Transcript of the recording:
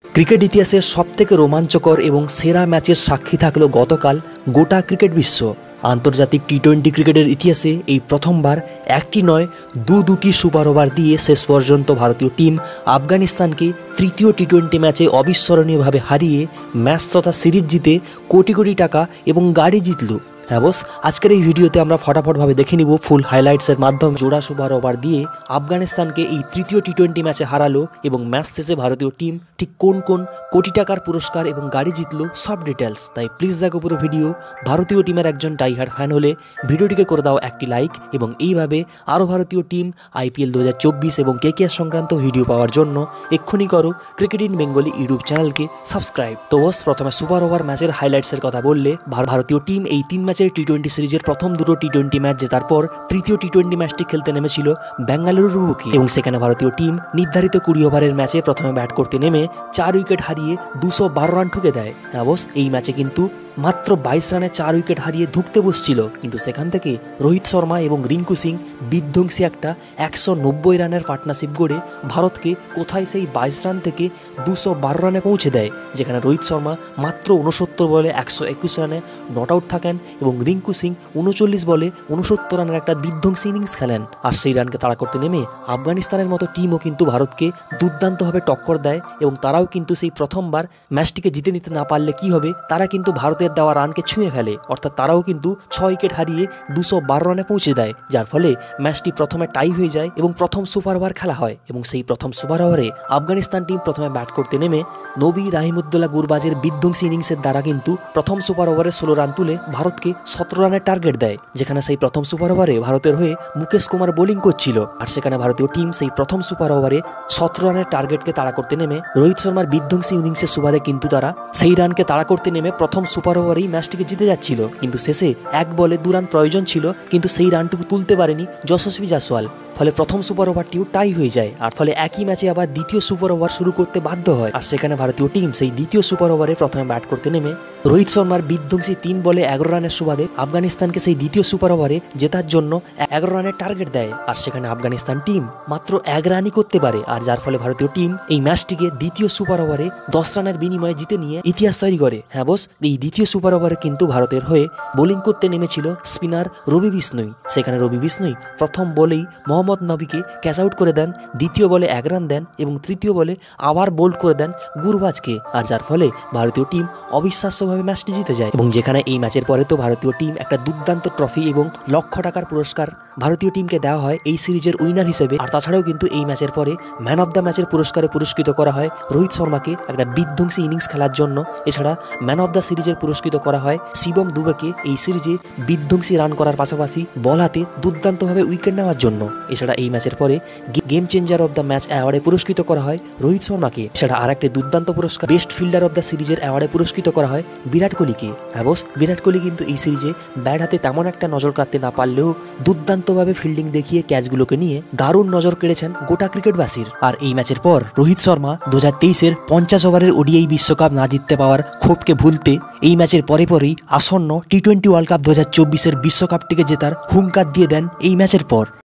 Cricket ইতিহাসের সবথেকে রোমাঞ্চকর এবং সেরা ম্যাচের সাক্ষী থাকলো গতকাল গোটা ক্রিকেট বিশ্ব। আন্তর্জাতিক টি-20 ক্রিকেটের ইতিহাসে এই প্রথমবার একটি নয় দুটি সুপার ওভার দিয়ে শেষ পর্যন্ত ভারতীয় টিম আফগানিস্তানকে তৃতীয় টি-20 ম্যাচে অবিস্মরণীয়ভাবে হারিয়ে ম্যাচ তথা সিরিজ জিতে কোটি কোটি টাকা এবং গাড়ি জিতল। হ্যাঁ বস, আজকের এই ভিডিওতে আমরা ফটাফটভাবে দেখে নিব ফুল হাইলাইটসের মাধ্যমে জোড়া সুপার ওভার দিয়ে আফগানিস্তানকে এই তৃতীয় টি-20 ম্যাচে হারালো এবং ম্যাচ শেষে ভারতীয় টিম ঠিক কোন কোন কোটি টাকার পুরস্কার এবং গাড়ি জিতলো সব ডিটেলস। তাই প্লিজ দেখো পুরো ভিডিও। ভারতীয় টিমের একজন ডাইহার্ড ফ্যান হলে ভিডিওটিকে করে দাও একটি লাইক এবং এইভাবে আরও ভারতীয় টিম IPL 2024 এবং KKR সংক্রান্ত ভিডিও পাওয়ার জন্য এক্ষুনি করো ক্রিকেট ইন বেঙ্গলি ইউটিউব চ্যানেলকে সাবস্ক্রাইব। তো বস, প্রথমে সুপার ওভার ম্যাচের হাইলাইটসের কথা বললে ভারতীয় টিম এই 3 ম্যাচের টি-20 সিরিজের প্রথম দুটো টি-20 ম্যাচ জেতার পর তৃতীয় টি-20 ম্যাচটি খেলতে নেমেছিল বেঙ্গালুরুর বিপক্ষে এবং সেখানে ভারতীয় টিম নির্ধারিত 20 ওভারের ম্যাচে প্রথমে ব্যাট করতে নেমে 4 উইকেট হারিয়ে 212 রান ঠুকে দেয়। বস, এই ম্যাচে কিন্তু মাত্র 22 রানে 4 উইকেট হারিয়ে ধুঁকতে বসছিল, কিন্তু সেখান থেকে রোহিত শর্মা এবং রিঙ্কু সিং বিধ্বংসী একটা 190 রানের পার্টনারশিপ গড়ে ভারতকে কোথায় সেই 22 রান থেকে 212 রানে পৌঁছে দেয়, যেখানে রোহিত শর্মা মাত্র 69 বলে 121 রানে নট আউট থাকেন এবং রিঙ্কু সিং 39 বলে 69 রানের একটা বিধ্বংসী ইনিংস খেলেন। আর সেই রানকে তাড়া করতে নেমে আফগানিস্তানের মতো টিমও কিন্তু ভারতকে দুর্দান্তভাবে টক্কর দেয় এবং তারাও কিন্তু সেই প্রথমবার ম্যাচটিকে জিতে নিতে না পারলে কি হবে, তারা কিন্তু ভারতের দেওয়া রানকে ছুঁয়ে ফেলে, অর্থাৎ তারাও কিন্তু 6 উইকেট হারিয়ে 212 রানে পৌঁছে দেয়, যার ফলে ম্যাচটি প্রথমে টাই হয়ে যায় এবং প্রথম সুপার ওভার খেলা হয়। এবং সেই প্রথম সুপার ওভারে আফগানিস্তান টিম প্রথমে ব্যাট করতে নেমে নবী রাহিমউদ্দৌলা গুরবাজের বিধ্বংসী ইনিংসের দ্বারা কিন্তু প্রথম সুপার ওভারে 16 রান তুলে ভারতকে 17 রানের টার্গেট দেয়, যেখানে সেই প্রথম সুপার ওভারে ভারতের হয়ে মুকেশ কুমার বোলিং করছিল। আর সেখানে ভারতীয় টিম সেই প্রথম সুপার ওভারে 17 রানের টার্গেটকে তাড়া করতে নেমে রোহিত শর্মার বিধ্বংসী ইনিংসের সুবাদে কিন্তু তারা সেই রানকে তাড়া করতে নেমে প্রথম সুপার ওভারেই ম্যাচটিকে জিতে যাচ্ছিল, কিন্তু শেষে 1 বলে 2 রান প্রয়োজন ছিল, কিন্তু সেই রানটুকু তুলতে পারেনি যশস্বী জাসওয়াল। ফলে প্রথম সুপার ওভারটিও টাই হয়ে যায়। আর ফলে একই ম্যাচে আবার দ্বিতীয় সুপার ওভার শুরু করতে বাধ্য হয়। আর সেখানে ভারতীয় টিম সেই দ্বিতীয় সুপার ওভারে প্রথমে ব্যাট করতে নেমে রোহিত শর্মার বিধ্বংসী 3 বলে 11 রানের সুবাদে আফগানিস্তানকে সেই দ্বিতীয় সুপার ওভারে জেতার জন্য 11 রানের টার্গেট দেয়। আর সেখানে আফগানিস্তান টিম মাত্র 1 রানই করতে পারে, আর যার ফলে ভারতীয় টিম এই ম্যাচটিকে দ্বিতীয় সুপার ওভারে 10 রানের বিনিময়ে জিতে নিয়ে ইতিহাস তৈরি করে। হ্যাঁ বস, এই দ্বিতীয় সুপার ওভারে কিন্তু ভারতের হয়ে বোলিং করতে নেমেছিল স্পিনার রবি বিষ্ণই। সেখানে রবি বিষ্ণই প্রথম বলেই মোহাম্মদ নবীকে ক্যাচ আউট করে দেন, দ্বিতীয় বলে 1 রান দেন এবং তৃতীয় বলে আবার বোল্ড করে দেন গুরবাজকে, আর যার ফলে ভারতীয় টিম অবিশ্বাস্যভাবে ম্যাচটি জিতে যায়। এবং যেখানে এই ম্যাচের পরে তো ভারতীয় টিম একটা দুর্দান্ত ট্রফি এবং লক্ষ টাকার পুরস্কার ভারতীয় টিমকে দেওয়া হয় এই সিরিজের উইনার হিসেবে। আর তাছাড়াও কিন্তু এই ম্যাচের পরে ম্যান অফ দ্য ম্যাচের পুরস্কারে পুরস্কৃত করা হয় রোহিত শর্মাকে একটা বিধ্বংসী ইনিংস খেলার জন্য। এছাড়া ম্যান অফ দ্য সিরিজের পুরস্কৃত করা হয় শিবম দুবেকে এই সিরিজে বিধ্বংসী রান করার পাশাপাশি বল হাতে দুর্দান্তভাবে উইকেট নেওয়ার জন্য। এছাড়া এই ম্যাচের পরে game changer of the match অ্যাওয়ার্ডে পুরস্কৃত করা হয় রোহিত শর্মাকে। এছাড়া আর একটি দুর্দান্ত পুরস্কার বেস্ট ফিল্ডার অফ দ্য সিরিজের অ্যাওয়ার্ডে পুরস্কৃত করা হয় বিরাট কোহলিকে। হ্যাঁ বস, বিরাট কোহলি কিন্তু এই সিরিজে ব্যাট হাতে তেমন একটা নজর কাটতে না পারলেও দুর্দান্তভাবে ফিল্ডিং দেখিয়ে ক্যাচগুলোকে নিয়ে দারুণ নজর কেড়েছেন গোটা ক্রিকেটবাসীর। আর এই ম্যাচের পর রোহিত শর্মা 2023-এর 50 ওভারের ODI বিশ্বকাপ না জিততে পাওয়ার ক্ষোভকে ভুলতে এই ম্যাচের পরেই আসন্ন টি-20 ওয়ার্ল্ড কাপ 2024-এর বিশ্বকাপটিকে জেতার হুঙ্কার দিয়ে দেন এই ম্যাচের পর।